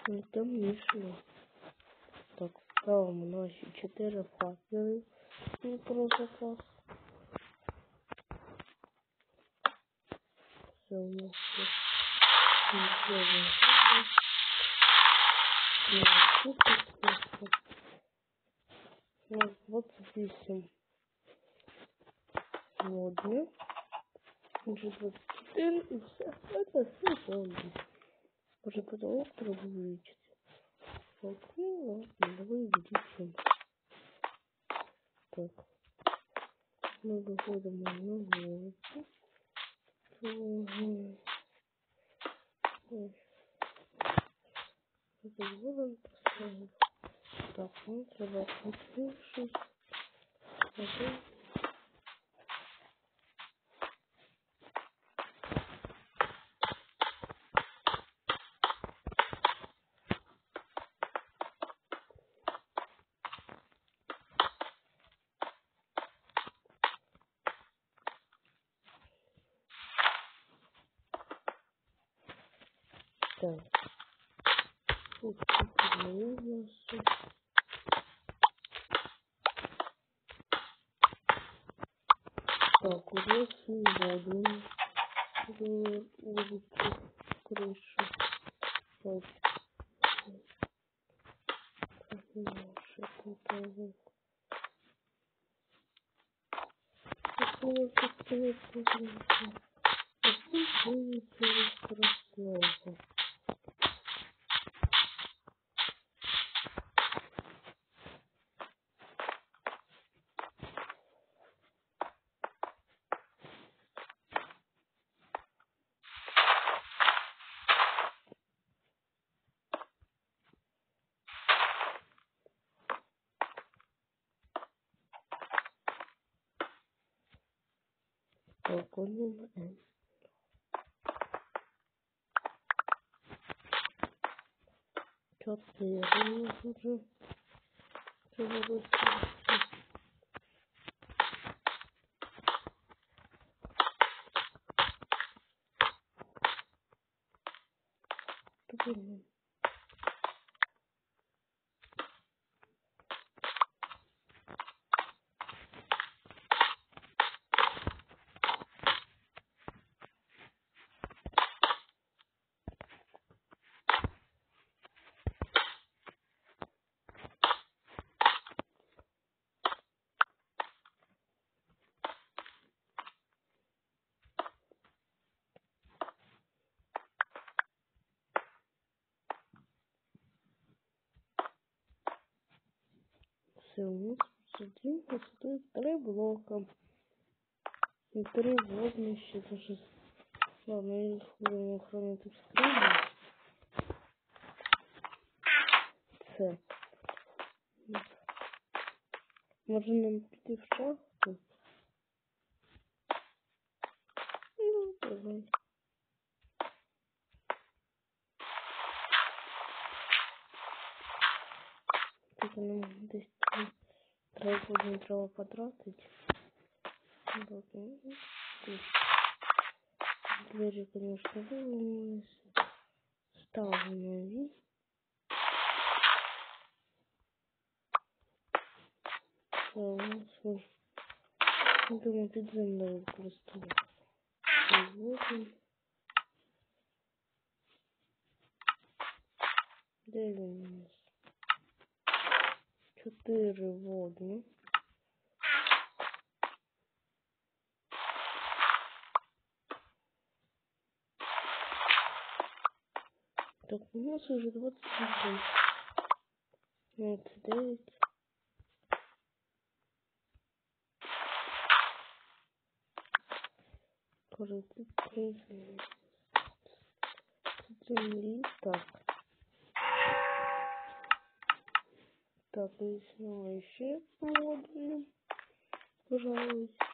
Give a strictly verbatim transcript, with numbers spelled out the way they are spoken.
темніше. Так, ставимо наші чотири факели про запас. Все у нас нічого. У нас двадцять вісім водних. Уже двадцать четыре и все. Это все полностью. Уже потолок треба увеличить. Так, ну ладно, давай увеличим. Так. Мы выходим на улицу. Это вон поставим. Так, ну сюда подпишись. Потом. Так. Тут появился. Так, уже сегодня улицу крышу. Так. Наши попали. Какого ты красного? Так, он четыре уже. Блин. Все, у нас посадил, стоит три блока. И три воднища даже. Ладно, я их буду хранить в скрине. Це. Може нам піти в шахту? Ну, давай. Тут нам десь треба буде треба потратити. Двери, конечно, выломались. Ставлю нові. Все, у нас уже. Думаю, під землею використовувати. Де він у нас? Чотири водні. Так, у нас уже двадцать один. двадцать девять. Земли. Так. Так, и снова еще водные. Пожалуйста.